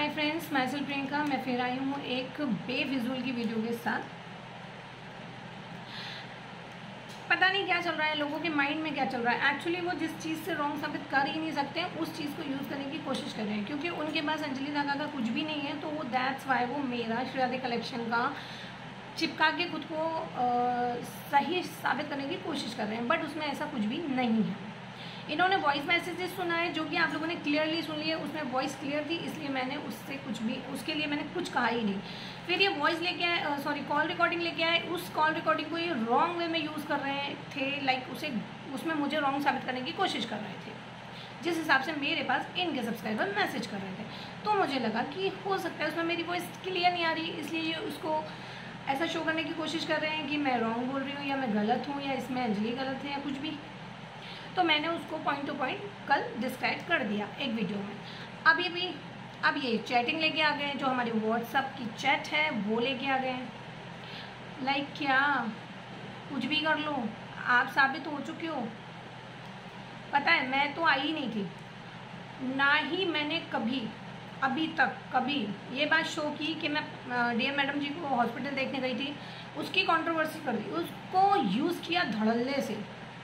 हाय friends, मैं self Priyanka. मैं फिर आई हूँ एक बेफिजूल की वीडियो के साथ। पता नहीं क्या चल रहा है, लोगों के माइंड में क्या चल रहा है। एक्चुअली वो जिस चीज़ से रॉन्ग साबित कर ही नहीं सकते हैं उस चीज़ को यूज़ करने की कोशिश कर रहे हैं, क्योंकि उनके पास अंजलि धागा का कुछ भी नहीं है। तो वो दैट्स वाई वो मेरा श्रेयादे कलेक्शन का चिपका के खुद को सही साबित करने की कोशिश कर रहे हैं, बट उसमें ऐसा कुछ भी नहीं है। इन्होंने वॉइस मैसेजेस सुना है जो कि आप लोगों ने क्लियरली सुन लिए, उसमें वॉइस क्लियर थी, इसलिए मैंने उससे कुछ भी उसके लिए मैंने कुछ कहा ही नहीं। फिर ये वॉइस लेके आए, सॉरी कॉल रिकॉर्डिंग लेके आए। उस कॉल रिकॉर्डिंग को ये रॉन्ग वे में यूज़ कर रहे थे, लाइक उसमें मुझे रॉन्ग साबित करने की कोशिश कर रहे थे, जिस हिसाब से मेरे पास इनके सब्सक्राइबर मैसेज कर रहे थे। तो मुझे लगा कि हो सकता है उसमें मेरी वॉइस क्लियर नहीं आ रही, इसलिए ये उसको ऐसा शो करने की कोशिश कर रहे हैं कि मैं रॉन्ग बोल रही हूँ या मैं गलत हूँ या इसमें अंजलि गलत है या कुछ भी। तो मैंने उसको पॉइंट टू पॉइंट कल डिस्क्राइब कर दिया एक वीडियो में। अब ये चैटिंग लेके आ गए, जो हमारी व्हाट्सएप की चैट है वो लेके आ गए। लाइक क्या कुछ भी कर लो, आप साबित हो चुके हो। पता है मैं तो आई ही नहीं थी, ना ही मैंने कभी अभी तक कभी ये बात शो की कि मैं डीएम मैडम जी को हॉस्पिटल देखने गई थी, उसकी कंट्रोवर्सी कर दी, उसको यूज़ किया धड़ल्ले से,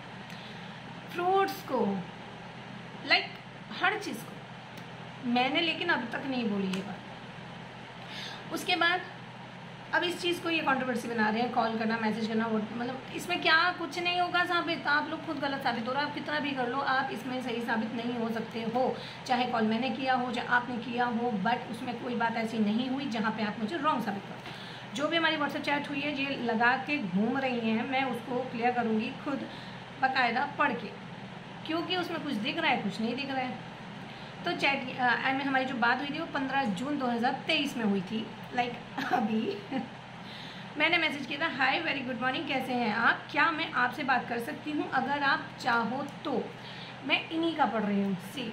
फ्रूट्स को, लाइक हर चीज़ को मैंने, लेकिन अभी तक नहीं बोली ये बात। उसके बाद अब इस चीज़ को ये कंट्रोवर्सी बना रहे हैं, कॉल करना, मैसेज करना, वो मतलब इसमें क्या कुछ नहीं होगा साबित। आप लोग खुद गलत साबित हो रहा है, आप कितना भी कर लो, आप इसमें सही साबित नहीं हो सकते हो। चाहे कॉल मैंने किया हो, चाहे आपने किया हो, बट उसमें कोई बात ऐसी नहीं हुई जहाँ पे आप मुझे रॉन्ग साबित करो। जो भी हमारी व्हाट्सएप चैट हुई है, ये लगा के घूम रही हैं, मैं उसको क्लियर करूँगी खुद बाकायदा पढ़ के, क्योंकि उसमें कुछ दिख रहा है कुछ नहीं दिख रहा है। तो चैट में हमारी जो बात हुई थी वो 15 जून 2023 में हुई थी, लाइक अभी। मैंने मैसेज किया था, हाय वेरी गुड मॉर्निंग, कैसे हैं आप, क्या मैं आपसे बात कर सकती हूँ अगर आप चाहो तो। मैं इन्हीं का पढ़ रही हूँ सी।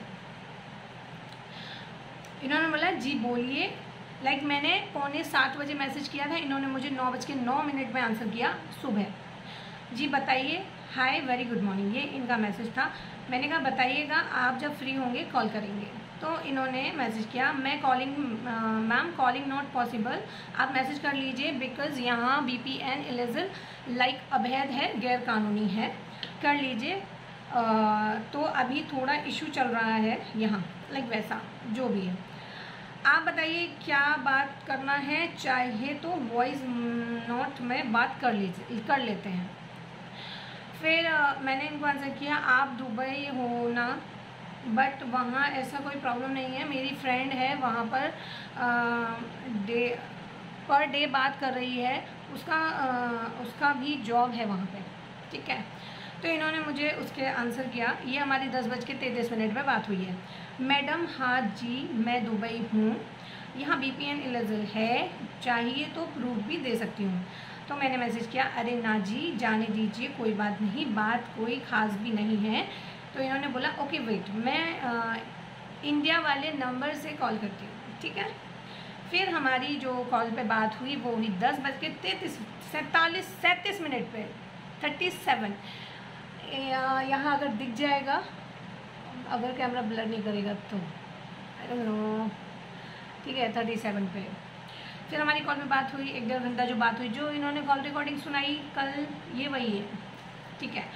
इन्होंने बोला जी बोलिए। लाइक मैंने 6:45 बजे मैसेज किया था, इन्होंने मुझे 9:09 में आंसर किया सुबह। जी बताइए, हाय वेरी गुड मॉर्निंग, ये इनका मैसेज था। मैंने कहा बताइएगा, आप जब फ्री होंगे कॉल करेंगे। तो इन्होंने मैसेज किया, मैं calling ma'am, calling not possible, आप मैसेज कर लीजिए बिकॉज़ यहाँ VPN इलेजल लाइक अवैध है, गैर कानूनी है, कर लीजिए। तो अभी थोड़ा इशू चल रहा है यहाँ, लाइक वैसा जो भी है। आप बताइए क्या बात करना है, चाहे तो वॉइस नोट में बात कर लेते हैं। फिर मैंने इनको आंसर किया, आप दुबई हो ना, बट वहाँ ऐसा कोई प्रॉब्लम नहीं है, मेरी फ्रेंड है वहाँ पर पर डे बात कर रही है, उसका भी जॉब है वहाँ पे, ठीक है। तो इन्होंने मुझे उसके आंसर किया, ये हमारी 10:33 पे बात हुई है। मैडम हाँ जी मैं दुबई हूँ, यहाँ VPN इलेजल है, चाहिए तो प्रूफ भी दे सकती हूँ। तो मैंने मैसेज किया, अरे ना जी जाने दीजिए, कोई बात नहीं, बात कोई ख़ास भी नहीं है। तो इन्होंने बोला ओके वेट, मैं इंडिया वाले नंबर से कॉल करती हूँ, ठीक है। फिर हमारी जो कॉल पे बात हुई वो हुई 10:37 पे 37। यहाँ अगर दिख जाएगा, अगर कैमरा ब्लर नहीं करेगा तो आई डोंट नो, ठीक है 37 पे। फिर हमारी कॉल में बात हुई 1-1.5 घंटा जो बात हुई, जो इन्होंने कॉल रिकॉर्डिंग सुनाई कल, ये वही है, ठीक है।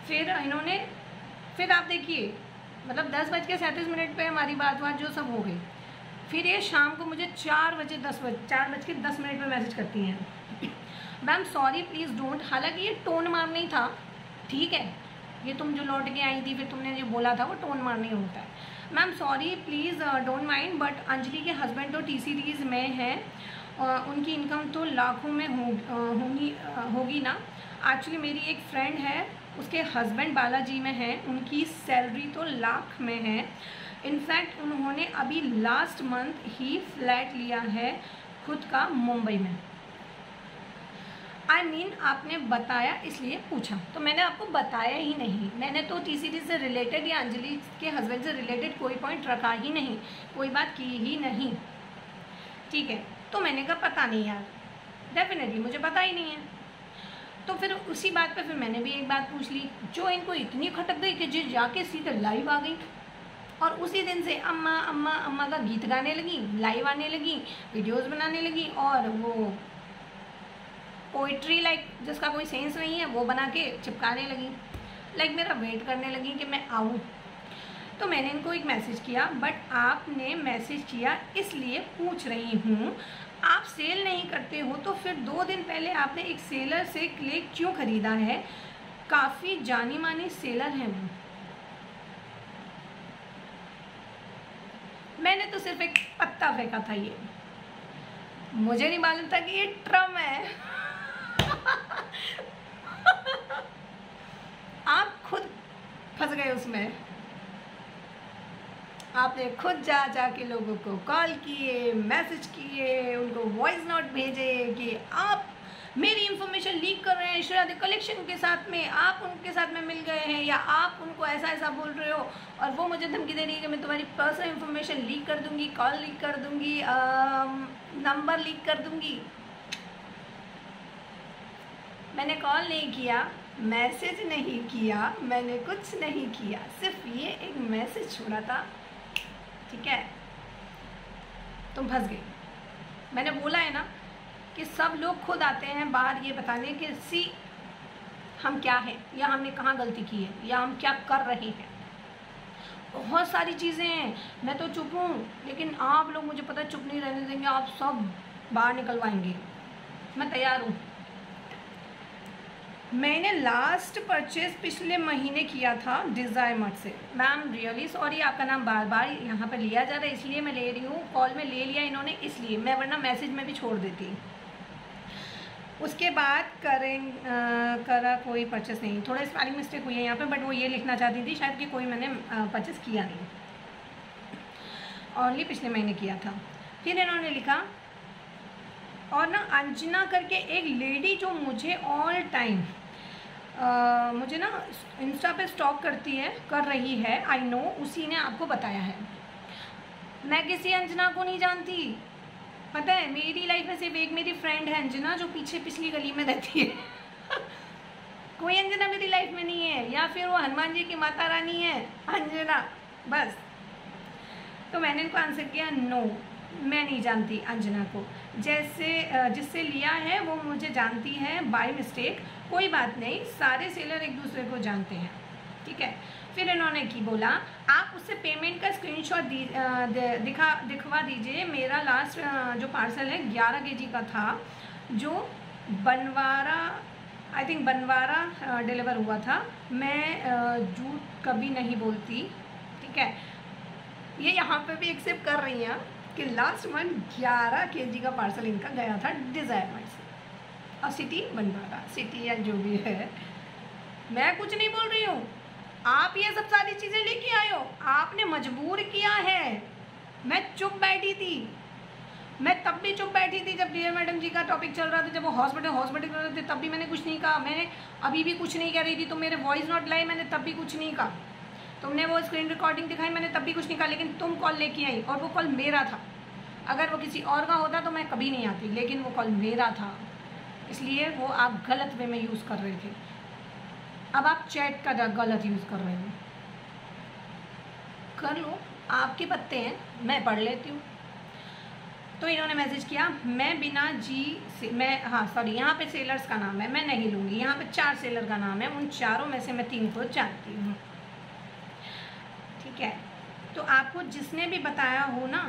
फिर आप देखिए, मतलब 10:37 पे हमारी बात जो सब हो गई। फिर ये शाम को मुझे 4:10 पे मैसेज करती हैं, मैम सॉरी प्लीज़ डोंट। हालांकि ये टोन मारना ही था, ठीक है, ये तुम जो लौट के आई थी फिर तुमने जो बोला था वो टोन मारना ही होता है। Ma'am sorry please don't mind, but Anjali के हस्बैंड तो T-Series में हैं, उनकी इनकम तो लाखों में होगी ना। एक्चुअली मेरी एक फ्रेंड है, उसके हस्बैंड बालाजी में हैं, उनकी सैलरी तो लाख में है। इनफैक्ट उन्होंने अभी लास्ट मंथ ही फ्लैट लिया है खुद का मुंबई में। I mean, आपने बताया इसलिए पूछा। तो मैंने आपको बताया ही नहीं, मैंने तो T-Series से रिलेटेड या अंजलि के हस्बैंड से रिलेटेड कोई पॉइंट रखा ही नहीं, कोई बात की ही नहीं, ठीक है। तो मैंने कहा पता नहीं यार, डेफिनेटली मुझे पता ही नहीं है। तो फिर उसी बात पे फिर मैंने भी एक बात पूछ ली, जो इनको इतनी खटक गई कि जो जाके सीधे लाइव आ गई और उसी दिन से अम्मा अम्मा अम्मा का गीत गाने लगी, लाइव आने लगी, वीडियोस बनाने लगी, और वो पोइट्री लाइक जिसका कोई सेंस नहीं है वो बना के चिपकाने लगी, लाइक मेरा वेट करने लगी कि मैं आऊँ। तो मैंने इनको एक मैसेज किया, बट आपने मैसेज किया इसलिए पूछ रही हूँ, आप सेल नहीं करते हो तो फिर 2 दिन पहले आपने एक सेलर से क्ले क्यों खरीदा है? काफ़ी जानी मानी सेलर हैं वो। मैंने तो सिर्फ एक पत्ता फेंका था, ये मुझे नहीं मालूम था कि ये ट्रम है। आप खुद फंस गए उसमें। आपने खुद जा के लोगों को कॉल किए, मैसेज किए, उनको वॉइस नोट भेजे कि आप मेरी इंफॉर्मेशन लीक कर रहे हैं श्रेया द कलेक्शन के साथ में, आप उनके साथ में मिल गए हैं, या आप उनको ऐसा ऐसा बोल रहे हो, और वो मुझे धमकी दे रही है कि मैं तुम्हारी पर्सनल इंफॉर्मेशन लीक कर दूंगी, कॉल लीक कर दूंगी, नंबर लीक कर दूंगी। मैंने कॉल नहीं किया, मैसेज नहीं किया, मैंने कुछ नहीं किया, सिर्फ ये एक मैसेज छोड़ा था, ठीक है? तुम फंस गई। मैंने बोला है ना कि सब लोग खुद आते हैं बाहर ये बताने कि सी हम क्या हैं, या हमने कहाँ गलती की है, या हम क्या कर रहे हैं। बहुत सारी चीज़ें हैं, मैं तो चुप हूँ, लेकिन आप लोग मुझे पता चुप नहीं रहने देंगे, आप सब बाहर निकलवाएंगे। मैं तैयार हूँ। मैंने लास्ट परचेज पिछले महीने किया था डिज़ायर मार्ट से। मैम रियली सॉरी, आपका नाम बार बार यहाँ पर लिया जा रहा है इसलिए मैं ले रही हूँ, कॉल में ले लिया इन्होंने इसलिए, मैं वरना मैसेज में भी छोड़ देती। उसके बाद करा कोई परचेस नहीं। थोड़ा स्पेलिंग मिस्टेक हुई है यहाँ पे, बट वो ये लिखना चाहती थी शायद कि कोई मैंने परचेस किया नहीं, ओनली पिछले महीने किया था। फिर इन्होंने लिखा, और ना अंजना करके एक लेडी जो मुझे ऑल टाइम मुझे ना इंस्टा पे स्टॉक कर रही है, आई नो, उसी ने आपको बताया है। मैं किसी अंजना को नहीं जानती, पता है मेरी लाइफ में सिर्फ एक मेरी फ्रेंड है अंजना, जो पीछे पिछली गली में रहती है। कोई अंजना मेरी लाइफ में नहीं है, या फिर वो हनुमान जी की माता रानी है अंजना, बस। तो मैंने इनको आंसर किया, नो मैं नहीं जानती अंजना को, जिससे लिया है वो मुझे जानती है बाय मिस्टेक, कोई बात नहीं, सारे सेलर एक दूसरे को जानते हैं, ठीक है। फिर इन्होंने की बोला, आप उससे पेमेंट का स्क्रीनशॉट दिखवा दीजिए, मेरा लास्ट जो पार्सल है 11 kg का था, जो Banwara I think Banwara deliver हुआ था। मैं झूठ कभी नहीं बोलती, ठीक है। ये यहाँ पे भी एक्सेप्ट कर रही हैं कि लास्ट मंथ 11 kg का पार्सल इनका गया था डिज़ायर मार्ट से, और सिटी बनवारा, सिटी या जो भी है। मैं कुछ नहीं बोल रही हूँ, आप ये सब सारी चीज़ें लेके आए हो, आपने मजबूर किया है। मैं चुप बैठी थी, मैं तब भी चुप बैठी थी जब डीएम मैडम जी का टॉपिक चल रहा था, जब वो हॉस्पिटल कर रहे थे तब भी मैंने कुछ नहीं कहा, मैंने अभी भी कुछ नहीं कह रही थी। तो मेरे वॉइस नोट लाई, मैंने तब भी कुछ नहीं कहा। तुमने वो स्क्रीन रिकॉर्डिंग दिखाई, मैंने तब भी कुछ नहीं कहा, लेकिन तुम कॉल लेके आई, और वो कॉल मेरा था। अगर वो किसी और का होता तो मैं कभी नहीं आती, लेकिन वो कॉल मेरा था, इसलिए वो आप गलत वे में यूज़ कर रहे थे। अब आप चैट का गलत यूज़ कर रहे हो, कर लो, आपके पत्ते हैं, मैं पढ़ लेती हूँ। तो इन्होंने मैसेज किया, मैं बिना जी से यहाँ पे सेलर्स का नाम है, मैं नहीं लूँगी, यहाँ पे 4 सेलर का नाम है, उन चारों में से मैं 3 को जानती हूँ, ठीक है। तो आपको जिसने भी बताया हो ना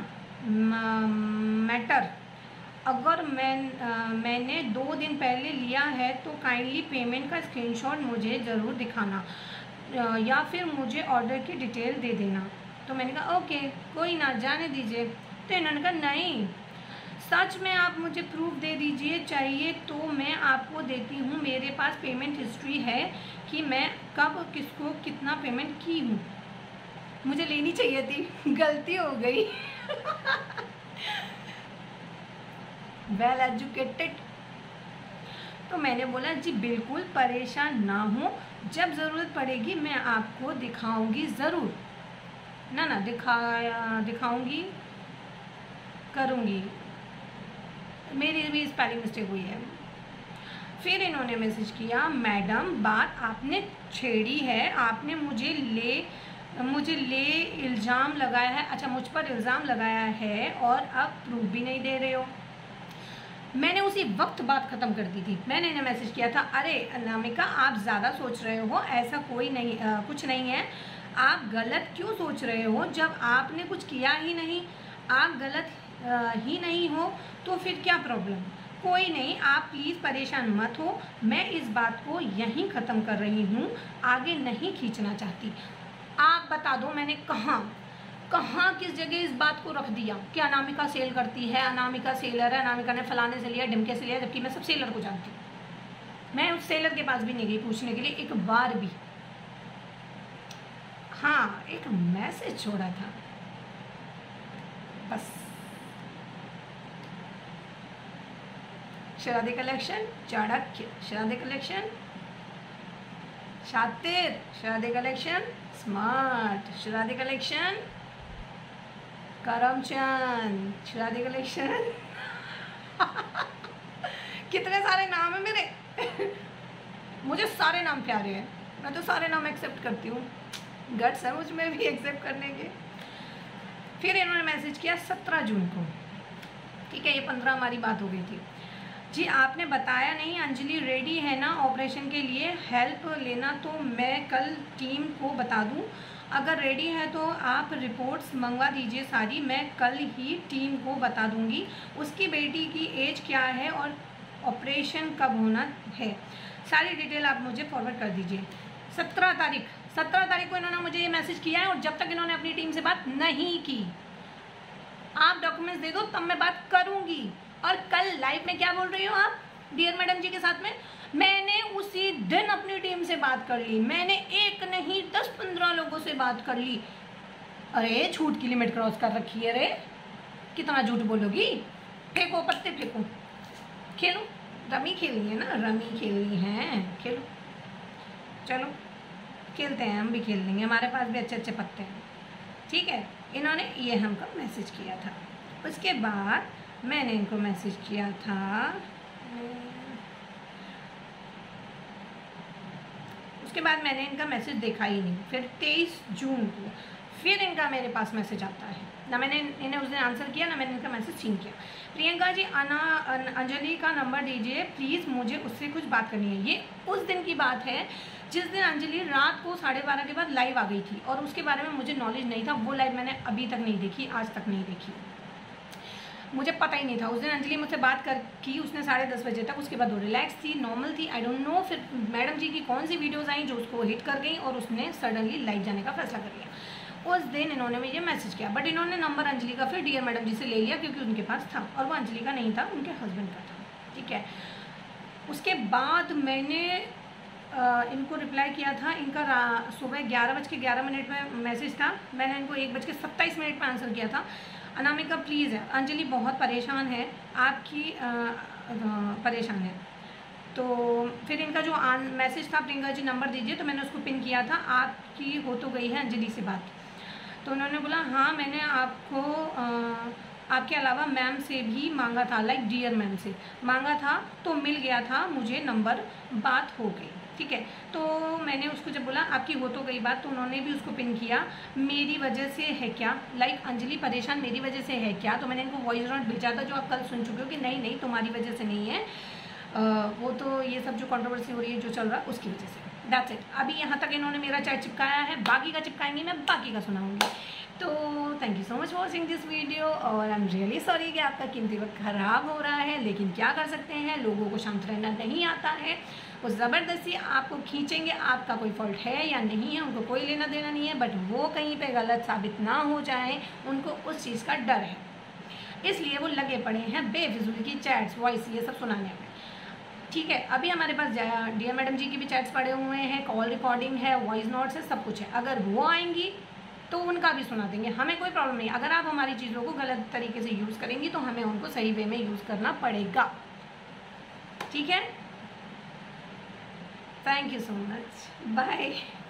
मैटर, अगर मैंने 2 दिन पहले लिया है तो काइंडली पेमेंट का स्क्रीनशॉट मुझे ज़रूर दिखाना, या फिर मुझे ऑर्डर की डिटेल दे देना। तो मैंने कहा ओके कोई ना, जाने दीजिए। तो इन्होंने कहा नहीं, सच में आप मुझे प्रूफ दे दीजिए, चाहिए तो मैं आपको देती हूँ, मेरे पास पेमेंट हिस्ट्री है कि मैं कब किसको कितना पेमेंट की हूँ। मुझे लेनी चाहिए थी, गलती हो गई। Well educated. तो मैंने बोला जी बिल्कुल परेशान ना हो, जब ज़रूरत पड़ेगी मैं आपको दिखाऊंगी ज़रूर, ना दिखाऊंगी, करूँगी। मेरी भी स्पेलिंग मिस्टेक हुई है। फिर इन्होंने मैसेज किया, मैडम बात आपने छेड़ी है, आपने मुझे मुझे ले इल्ज़ाम लगाया है, अच्छा मुझ पर इल्ज़ाम लगाया है और अब प्रूफ भी नहीं दे रहे हो। मैंने उसी वक्त बात ख़त्म कर दी थी। मैंने इन्हें मैसेज किया था, अरे अनामिका आप ज़्यादा सोच रहे हो, ऐसा कोई नहीं कुछ नहीं है, आप गलत क्यों सोच रहे हो जब आपने कुछ किया ही नहीं, आप गलत ही नहीं हो तो फिर क्या प्रॉब्लम। कोई नहीं, आप प्लीज़ परेशान मत हो, मैं इस बात को यहीं ख़त्म कर रही हूँ, आगे नहीं खींचना चाहती। आप बता दो मैंने कहाँ किस जगह इस बात को रख दिया कि अनामिका सेल करती है, अनामिका सेलर है, अनामिका ने फलाने से लिया, ढिमके से लिया, जबकि मैं सब सेलर को जानती हूँ। मैं उस सेलर के पास भी नहीं गई पूछने के लिए एक बार भी। हाँ, एक मैसेज छोड़ा था बस। शरादे कलेक्शन चाणक्य, शरादे कलेक्शन शातिर, Sharade collection smart, Sharade collection Karamchand, Sharade collection कितने सारे नाम है मेरे मुझे सारे नाम प्यारे हैं, मैं तो सारे नाम एक्सेप्ट करती हूँ, गट्स है मुझ में भी एक्सेप्ट करने के। फिर इन्होंने मैसेज किया 17 जून को, ठीक है, ये 15 हमारी बात हो गई थी। जी आपने बताया नहीं अंजलि रेडी है ना ऑपरेशन के लिए, हेल्प लेना तो मैं कल टीम को बता दूं, अगर रेडी है तो आप रिपोर्ट्स मंगवा दीजिए सारी, मैं कल ही टीम को बता दूंगी। उसकी बेटी की एज क्या है और ऑपरेशन कब होना है, सारी डिटेल आप मुझे फॉरवर्ड कर दीजिए। 17 तारीख को इन्होंने मुझे ये मैसेज किया है और जब तक इन्होंने अपनी टीम से बात नहीं की, आप डॉक्यूमेंट्स दे दो तब मैं बात करूंगी। और कल लाइव में क्या बोल रही हो आप डियर मैडम जी के साथ में, मैंने उसी दिन अपनी टीम से बात कर ली, मैंने एक नहीं 10-15 लोगों से बात कर ली। अरे झूठ की लिमिट क्रॉस कर रखी है, अरे कितना झूठ बोलोगी, फेंको पत्ते फेंको, खेलो, रमी खेलनी है ना, रमी खेलनी है, खेलो, चलो खेलते हैं, हम भी खेल लेंगे, हमारे पास भी अच्छे अच्छे पत्ते हैं, ठीक है। इन्होंने ये हमको मैसेज किया था, उसके बाद मैंने इनको मैसेज किया था, उसके बाद मैंने इनका मैसेज देखा ही नहीं। फिर 23 जून को फिर इनका मेरे पास मैसेज आता है, ना मैंने इन्हें उस दिन आंसर किया ना मैंने इनका मैसेज सीन किया। प्रियंका जी अंजलि का नंबर दीजिए प्लीज़, मुझे उससे कुछ बात करनी है। ये उस दिन की बात है जिस दिन अंजलि रात को 12:30 के बाद लाइव आ गई थी और उसके बारे में मुझे नॉलेज नहीं था। वो लाइव मैंने अभी तक नहीं देखी, आज तक नहीं देखी, मुझे पता ही नहीं था। उस दिन अंजलि मुझसे बात की उसने 10:30 बजे तक, उसके बाद वो रिलैक्स थी, नॉर्मल थी, आई डोंट नो। फिर मैडम जी की कौन सी वीडियोज़ आई जो उसको हिट कर गई और उसने सडनली लाइव जाने का फैसला कर लिया। उस दिन इन्होंने मुझे मैसेज किया, बट इन्होंने नंबर अंजलि का फिर डियर मैडम जी से ले लिया क्योंकि उनके पास था और वो अंजलि का नहीं था, उनके हस्बैंड का था, ठीक है। उसके बाद मैंने इनको रिप्लाई किया था, इनका सुबह 11:11 में मैसेज था, मैंने इनको 1:27 पर आंसर किया था। अनामिका प्लीज़ है, अंजलि बहुत परेशान है, आपकी परेशान है। तो फिर इनका जो मैसेज था प्रियंका जी नंबर दीजिए, तो मैंने उसको पिन किया था, आपकी हो तो गई है अंजलि से बात। तो उन्होंने बोला हाँ मैंने आपको आपके अलावा मैम से भी मांगा था, लाइक डियर मैम से मांगा था तो मिल गया था मुझे नंबर, बात हो गई, ठीक है। तो मैंने उसको जब बोला आपकी हो तो गई बात, तो उन्होंने भी उसको पिन किया, मेरी वजह से है क्या, लाइक अंजलि परेशान मेरी वजह से है क्या। तो मैंने इनको वॉइस नोट भेजा था जो आप कल सुन चुके हो कि नहीं नहीं तुम्हारी वजह से नहीं है, वो तो ये सब जो कंट्रोवर्सी हो रही है जो चल रहा है उसकी वजह से, दैट्स इट। अभी यहाँ तक इन्होंने मेरा चैट चिपकाया है, बाकी का चिपकाएंगे, मैं बाकी का सुनाऊंगी। तो thank you so much for watching this video और आई एम रियली सॉरी कि आपका कीमती वक्त ख़राब हो रहा है, लेकिन क्या कर सकते हैं, लोगों को शांत रहना नहीं आता है, वो ज़बरदस्ती आपको खींचेंगे, आपका कोई फॉल्ट है या नहीं है उनको कोई लेना देना नहीं है, बट वो कहीं पे गलत साबित ना हो जाए उनको उस चीज़ का डर है, इसलिए वो लगे पड़े हैं बेफिजूल की चैट्स वॉइस ये सब सुनाने में, ठीक है। अभी हमारे पास डियर मैडम जी की भी चैट्स पड़े हुए हैं, कॉल रिकॉर्डिंग है, वॉइस नोट्स है, सब कुछ है, अगर वो आएंगी तो उनका भी सुना देंगे, हमें कोई प्रॉब्लम नहीं। अगर आप हमारी चीज़ों को गलत तरीके से यूज़ करेंगी तो हमें उनको सही वे में यूज़ करना पड़ेगा, ठीक है। Thank you so much, bye.